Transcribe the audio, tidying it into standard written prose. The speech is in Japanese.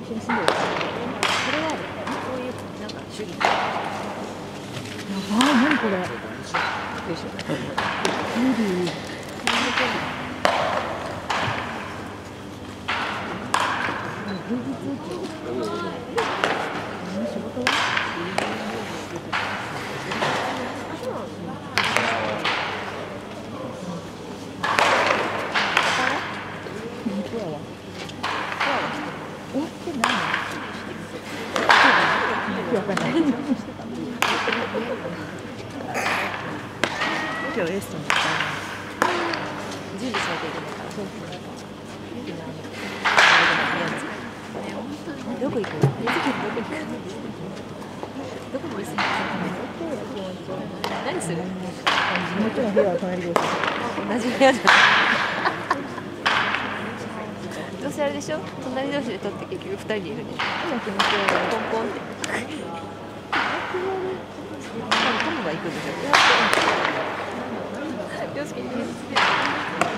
一緒に住んでる。それはある。そういうなんか主義。やばい、何これ。よいしょ。無理。平日仕事は？今日レストラン行った準備されているのからそうどこ行く？どこに住んでる？何する？もちろん部屋は隣です。同じ部屋じゃないどうせあれでしょ？隣同士で撮って結局2人でいるんでしょ？今気持ち悪い。ポンポンって。トムが行くんでしょ？